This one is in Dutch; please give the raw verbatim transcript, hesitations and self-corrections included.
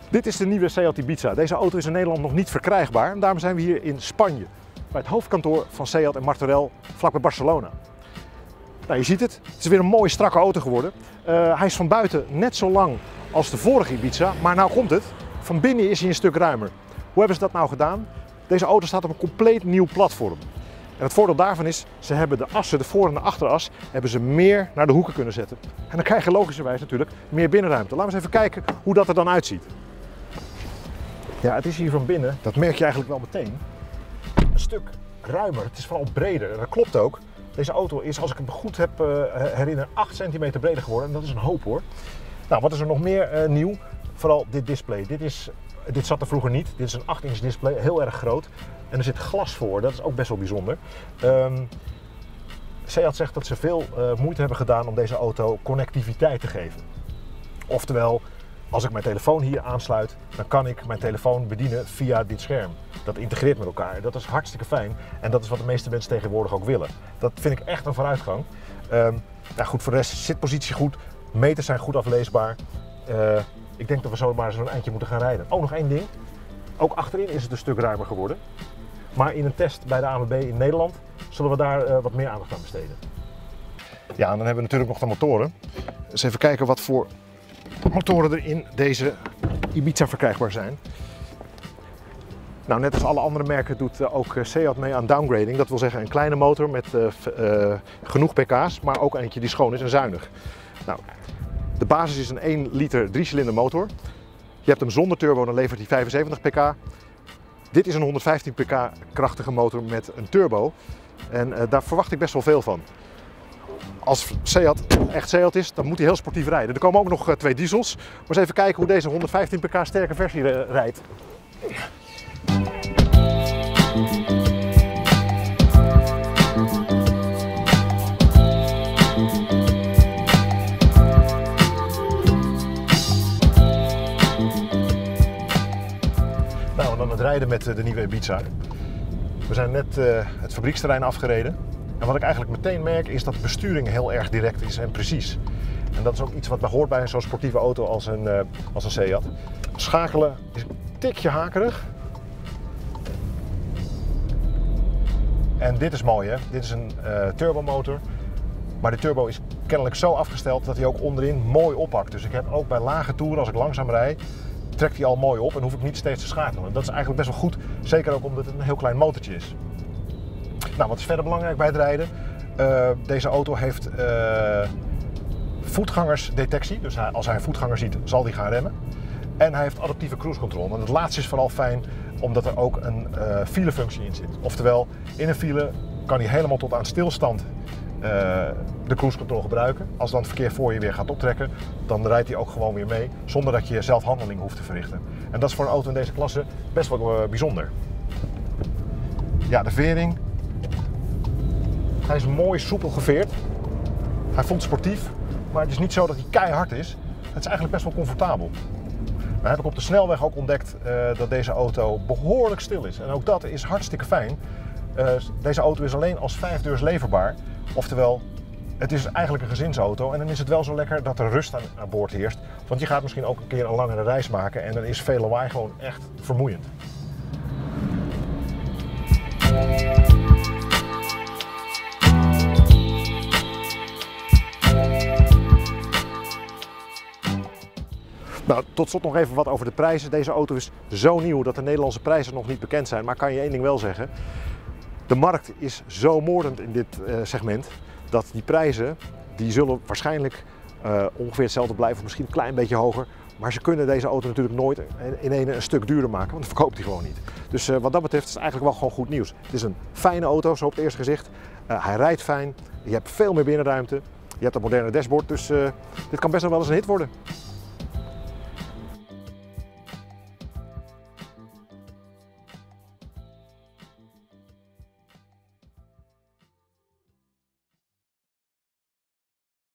Dit is de nieuwe Seat Ibiza. Deze auto is in Nederland nog niet verkrijgbaar en daarom zijn we hier in Spanje, bij het hoofdkantoor van Seat en Martorell, vlakbij Barcelona. Nou, je ziet het, het is weer een mooie strakke auto geworden. Uh, hij is van buiten net zo lang als de vorige Ibiza, maar nou komt het, van binnen is hij een stuk ruimer. Hoe hebben ze dat nou gedaan? Deze auto staat op een compleet nieuw platform. En het voordeel daarvan is, ze hebben de assen, de voor- en de achteras, hebben ze meer naar de hoeken kunnen zetten. En dan krijg je logischerwijs natuurlijk meer binnenruimte. Laten we eens even kijken hoe dat er dan uitziet. Ja, het is hier van binnen, dat merk je eigenlijk wel meteen, een stuk ruimer. Het is vooral breder. En dat klopt ook. Deze auto is, als ik het goed heb uh, herinner, acht centimeter breder geworden. En dat is een hoop hoor. Nou, wat is er nog meer uh, nieuw? Vooral dit display. Dit, is, dit zat er vroeger niet. Dit is een acht inch display, heel erg groot. En er zit glas voor, dat is ook best wel bijzonder. Um, Seat zegt dat ze veel uh, moeite hebben gedaan om deze auto connectiviteit te geven. Oftewel, als ik mijn telefoon hier aansluit, dan kan ik mijn telefoon bedienen via dit scherm. Dat integreert met elkaar. Dat is hartstikke fijn en dat is wat de meeste mensen tegenwoordig ook willen. Dat vind ik echt een vooruitgang. Um, nou goed, voor de rest zitpositie goed, meters zijn goed afleesbaar. Uh, ik denk dat we zo maar zo'n eindje moeten gaan rijden. Oh, nog één ding. Ook achterin is het een stuk ruimer geworden. Maar in een test bij de A M B in Nederland zullen we daar uh, wat meer aandacht aan besteden. Ja, en dan hebben we natuurlijk nog de motoren. Dus even kijken wat voor motoren er in deze Ibiza verkrijgbaar zijn. Nou, net als alle andere merken doet uh, ook Seat mee aan downgrading. Dat wil zeggen een kleine motor met uh, uh, genoeg pk's, maar ook eentje die schoon is en zuinig. Nou, de basis is een één liter drie cilinder motor. Je hebt hem zonder turbo, dan levert hij vijfenzeventig pk. Dit is een honderdvijftien pk krachtige motor met een turbo. En uh, daar verwacht ik best wel veel van. Als Seat echt Seat is, dan moet hij heel sportief rijden. Er komen ook nog uh, twee diesels. Maar eens even kijken hoe deze honderdvijftien pk sterke versie uh, rijdt. Nou, en dan het rijden met de nieuwe Ibiza. We zijn net uh, het fabrieksterrein afgereden. En wat ik eigenlijk meteen merk is dat de besturing heel erg direct is en precies. En dat is ook iets wat hoort bij zo'n sportieve auto als een, uh, als een Seat. Schakelen is een tikje hakerig. En dit is mooi hè, dit is een uh, turbomotor. Maar de turbo is kennelijk zo afgesteld dat hij ook onderin mooi oppakt. Dus ik heb ook bij lage toeren, als ik langzaam rijd, trekt hij al mooi op en hoef ik niet steeds te schakelen. Dat is eigenlijk best wel goed, zeker ook omdat het een heel klein motortje is. Nou, wat is verder belangrijk bij het rijden? Uh, deze auto heeft uh, voetgangersdetectie, dus hij, als hij een voetganger ziet zal hij gaan remmen. En hij heeft adaptieve cruise control. En het laatste is vooral fijn omdat er ook een uh, filefunctie in zit. Oftewel, in een file kan hij helemaal tot aan stilstand uh, de cruise control gebruiken. Als dan het verkeer voor je weer gaat optrekken, dan rijdt hij ook gewoon weer mee zonder dat je zelf handeling hoeft te verrichten. En dat is voor een auto in deze klasse best wel uh, bijzonder. Ja, de vering. Hij is mooi soepel geveerd. Hij voelt sportief, maar het is niet zo dat hij keihard is. Het is eigenlijk best wel comfortabel. Dan heb ik op de snelweg ook ontdekt uh, dat deze auto behoorlijk stil is. En ook dat is hartstikke fijn. Uh, deze auto is alleen als vijfdeurs leverbaar. Oftewel, het is eigenlijk een gezinsauto. En dan is het wel zo lekker dat er rust aan, aan boord heerst. Want je gaat misschien ook een keer een langere reis maken. En dan is veel lawaai gewoon echt vermoeiend. Nou, tot slot nog even wat over de prijzen. Deze auto is zo nieuw dat de Nederlandse prijzen nog niet bekend zijn. Maar kan je één ding wel zeggen. De markt is zo moordend in dit uh, segment dat die prijzen die zullen waarschijnlijk uh, ongeveer hetzelfde blijven, of misschien een klein beetje hoger. Maar ze kunnen deze auto natuurlijk nooit in één een stuk duurder maken, want dan verkoopt hij gewoon niet. Dus uh, wat dat betreft is het eigenlijk wel gewoon goed nieuws. Het is een fijne auto, zo op het eerste gezicht. Uh, hij rijdt fijn, je hebt veel meer binnenruimte, je hebt een moderne dashboard, dus uh, dit kan best nog wel eens een hit worden.